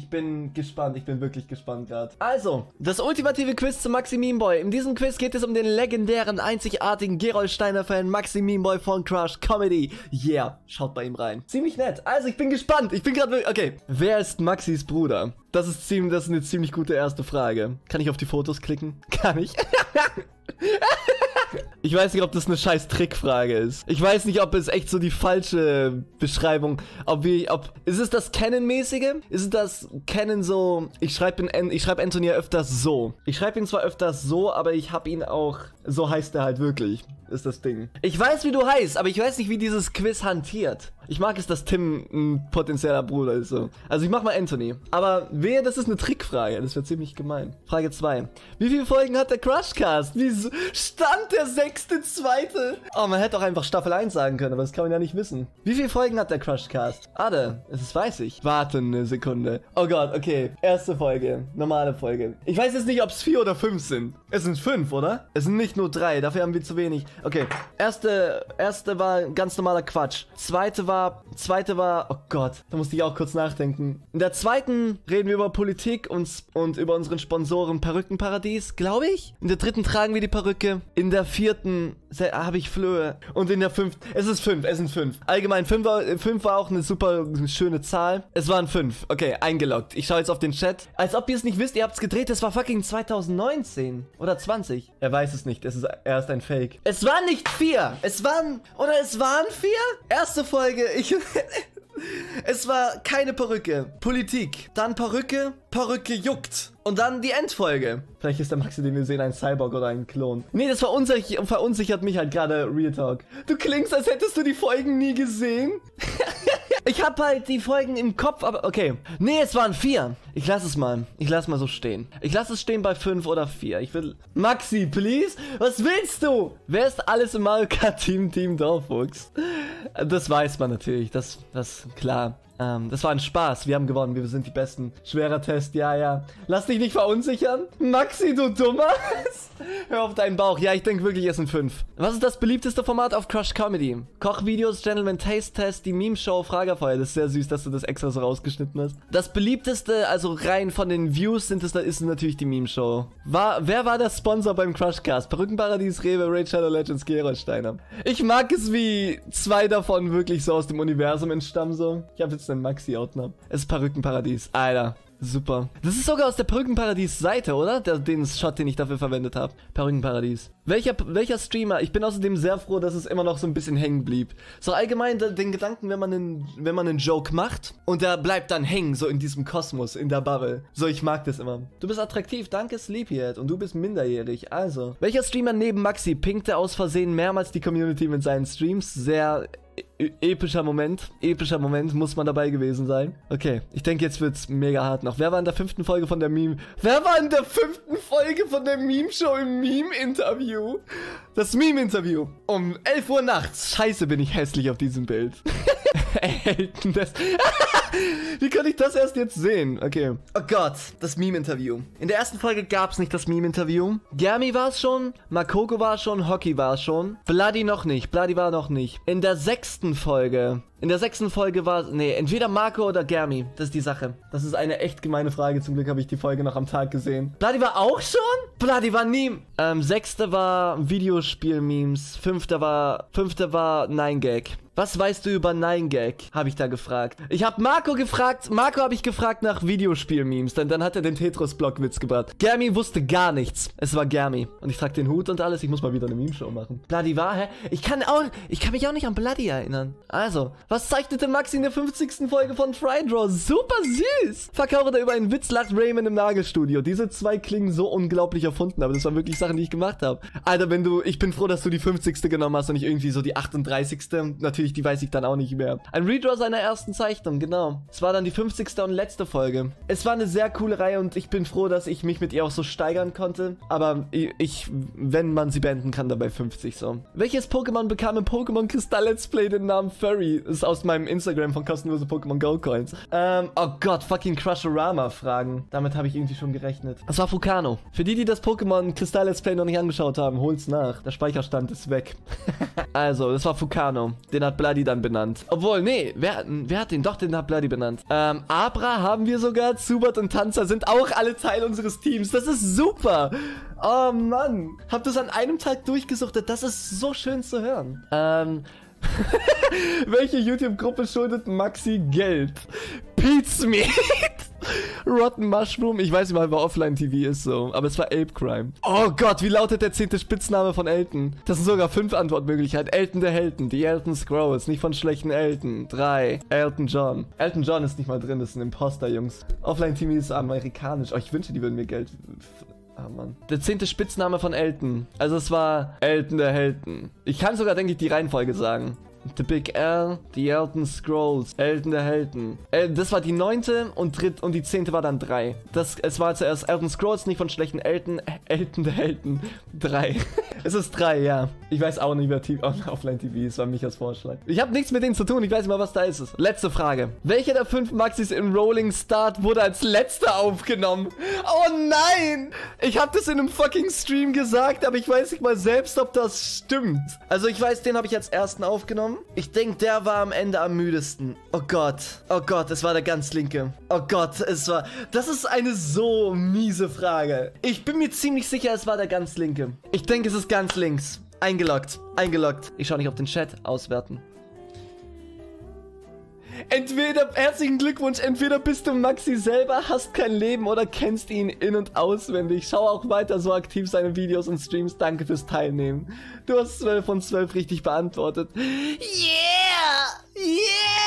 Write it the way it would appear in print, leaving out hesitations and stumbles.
Ich bin gespannt. Ich bin wirklich gespannt gerade. Also, das ultimative Quiz zu Maxi Meme Boy. In diesem Quiz geht es um den legendären, einzigartigen Gerolsteiner-Fan Maxi Meme Boy von Crush Comedy. Yeah, schaut bei ihm rein. Ziemlich nett. Also, ich bin gespannt. Ich bin gerade... Okay. Wer ist Maxis Bruder? Das ist eine ziemlich gute erste Frage. Kann ich auf die Fotos klicken? Kann ich? Ich weiß nicht, ob das eine scheiß Trickfrage ist. Ich weiß nicht, ob es echt so die falsche Beschreibung, ist es das Canon-mäßige? Ist es das Canon so, ich schreibe Anthony ja öfters so. Ich schreibe ihn zwar öfters so, aber ich habe ihn auch, so heißt er halt wirklich, ist das Ding. Ich weiß, wie du heißt, aber ich weiß nicht, wie dieses Quiz hantiert. Ich mag es, dass Tim ein potenzieller Bruder ist, so. Also ich mach mal Anthony. Aber wehe, das ist eine Trickfrage. Das wäre ziemlich gemein. Frage 2. Wie viele Folgen hat der Crushcast? Wieso stand der 6.2.? Oh, man hätte auch einfach Staffel 1 sagen können, aber das kann man ja nicht wissen. Wie viele Folgen hat der Crushcast? Das weiß ich. Warte eine Sekunde. Oh Gott, okay. Erste Folge. Normale Folge. Ich weiß jetzt nicht, ob es 4 oder 5 sind. Es sind 5, oder? Es sind nicht nur 3. Dafür haben wir zu wenig. Okay. Erste war ganz normaler Quatsch. Zweite war, oh Gott, da musste ich auch kurz nachdenken. In der zweiten reden wir über Politik und über unseren Sponsoren Perückenparadies, glaube ich. In der dritten tragen wir die Perücke. In der vierten habe ich Flöhe. Und in der fünften, es sind 5. Allgemein, 5 war auch eine super schöne Zahl. Es waren 5. Okay, eingeloggt. Ich schaue jetzt auf den Chat. Als ob ihr es nicht wisst, ihr habt es gedreht, das war fucking 2019 oder 20. Er weiß es nicht, er ist ein Fake. Es waren nicht 4. Es waren 4? Erste Folge, es war keine Perücke. Politik. Dann Perücke juckt. Und dann die Endfolge. Vielleicht ist der Maxi, den wir sehen, ein Cyborg oder ein Klon. Nee, das verunsichert mich halt gerade, Real Talk. Du klingst, als hättest du die Folgen nie gesehen. Ich hab halt die Folgen im Kopf, aber okay. Nee, es waren 4. Ich lasse es mal. Ich lasse mal so stehen. Ich lasse es stehen bei 5 oder 4. Ich will... Maxi, please? Was willst du? Wer ist alles im Mario Kart Team Dorfwuchs? Das weiß man natürlich. Das klar. Das war ein Spaß. Wir haben gewonnen. Wir sind die Besten. Schwerer Test. Ja. Lass dich nicht verunsichern. Maxi, du Dummer. Hör auf deinen Bauch. Ja, ich denke wirklich, es sind 5. Was ist das beliebteste Format auf Crush Comedy? Kochvideos, Gentleman Taste Test, die Meme-Show, Fragefeuer. Das ist sehr süß, dass du das extra so rausgeschnitten hast. Das beliebteste, also rein von den Views ist natürlich die Meme-Show. Wer war der Sponsor beim Crushcast? Perückenparadies, Rewe, Raid Shadow Legends, Gerolsteiner. Ich mag es, wie 2 davon wirklich so aus dem Universum entstammen, so. Ich habe jetzt einen Maxi-Outnahme. Es ist Perückenparadies. Alter. Super. Das ist sogar aus der Perückenparadies-Seite, oder? Den Shot, den ich dafür verwendet habe. Perückenparadies. Welcher Streamer? Ich bin außerdem sehr froh, dass es immer noch so ein bisschen hängen blieb. So allgemein den Gedanken, wenn man einen Joke macht und der bleibt dann hängen, so in diesem Kosmos, in der Bubble. So, ich mag das immer. Du bist attraktiv, danke Sleepyhead. Und du bist minderjährig, also. Welcher Streamer neben Maxi pinkte aus Versehen mehrmals die Community mit seinen Streams? Sehr... epischer Moment, muss man dabei gewesen sein. Okay, ich denke, jetzt wird's mega hart noch. Wer war in der 5. Folge von der Meme-Show im Meme-Interview? Das Meme-Interview. Um 11 Uhr nachts. Scheiße, bin ich hässlich auf diesem Bild. Wie kann ich das erst jetzt sehen? Okay. Oh Gott, das Meme-Interview. In der ersten Folge gab's nicht das Meme-Interview. Germi war es schon, Makoko war es schon, Hockey war es schon. Bloody noch nicht, Bloody war noch nicht. In der 6. Folge war, nee, entweder Marco oder Germi. Das ist die Sache. Das ist eine echt gemeine Frage. Zum Glück habe ich die Folge noch am Tag gesehen. Bloody war auch schon? Bloody war nie. 6. war Videospiel-Memes. 5. war 9gag. Was weißt du über 9gag? Habe ich da gefragt. Ich habe Marco habe ich gefragt nach Videospiel-Memes. Dann hat er den Tetris-Block-Witz gebracht. Germi wusste gar nichts. Es war Germi. Und ich trage den Hut und alles. Ich muss mal wieder eine Meme-Show machen. Bloody war, hä? Ich kann mich auch nicht an Bloody erinnern. Also, was zeichnete Maxi in der 50. Folge von Frydraw? Super süß! Verkaufe da über einen Witz, lacht Raymond im Nagelstudio. Diese 2 klingen so unglaublich erfunden, aber das waren wirklich Sachen, die ich gemacht habe. Alter, ich bin froh, dass du die 50. genommen hast und nicht irgendwie so die 38. Natürlich, die weiß ich dann auch nicht mehr. Ein Redraw seiner ersten Zeichnung, genau. Es war dann die 50. und letzte Folge. Es war eine sehr coole Reihe und ich bin froh, dass ich mich mit ihr auch so steigern konnte. Aber wenn man sie beenden kann, dabei 50 so. Welches Pokémon bekam im Pokémon Kristall Let's Play den Namen Furry? Das ist aus meinem Instagram von kostenlose Pokémon Go Coins. Oh Gott, fucking Crushorama Fragen. Damit habe ich irgendwie schon gerechnet. Das war Fukano. Für die das Pokémon Kristall Let's Play noch nicht angeschaut haben, holt's nach. Der Speicherstand ist weg. Also, das war Fukano. Den hat Bloody dann benannt. Obwohl, nee, wer hat den? Doch, den hat Bloody benannt. Abra haben wir sogar. Zubat und Tanzer sind auch alle Teil unseres Teams. Das ist super. Oh Mann. Habt ihr es an einem Tag durchgesuchtet? Das ist so schön zu hören. Welche YouTube-Gruppe schuldet Maxi Geld? Pete's Meat. Rotten Mushroom. Ich weiß nicht mal, wer Offline-TV ist so. Aber es war Ape Crime. Oh Gott, wie lautet der 10. Spitzname von Elton? Das sind sogar 5 Antwortmöglichkeiten. Elton der Helden. Die Elton Scrolls. Nicht von schlechten Elton. 3. Elton John. Elton John ist nicht mal drin. Das ist ein Imposter, Jungs. Offline-TV ist amerikanisch. Oh, ich wünsche, die würden mir Geld... Ah, Mann. Der 10. Spitzname von Elton. Also es war Elton der Helden. Ich kann sogar, denke ich, die Reihenfolge sagen. The Big L, die Elton Scrolls, Elton der Helden. Das war die 9. und die 10. war dann 3. Es war zuerst Elton Scrolls, nicht von schlechten Elton, Elton der Helden. 3. Es ist 3, ja. Ich weiß auch nicht, wer Offline-TV ist, war Michas Vorschlag. Ich habe nichts mit denen zu tun, ich weiß nicht mal, was da ist. Letzte Frage. Welcher der 5 Maxis in Rolling Start wurde als letzter aufgenommen? Oh nein! Ich habe das in einem fucking Stream gesagt, aber ich weiß nicht mal selbst, ob das stimmt. Also ich weiß, den habe ich als ersten aufgenommen. Ich denke, der war am Ende am müdesten. Oh Gott, es war der ganz linke. Oh Gott, das ist eine so miese Frage. Ich bin mir ziemlich sicher, es war der ganz linke. Ich denke, es ist ganz links. Eingeloggt. Ich schaue nicht auf den Chat. Auswerten. Herzlichen Glückwunsch, entweder bist du Maxi selber, hast kein Leben oder kennst ihn in- und auswendig. Schau auch weiter so aktiv seine Videos und Streams. Danke fürs Teilnehmen. Du hast 12 von 12 richtig beantwortet. Yeah!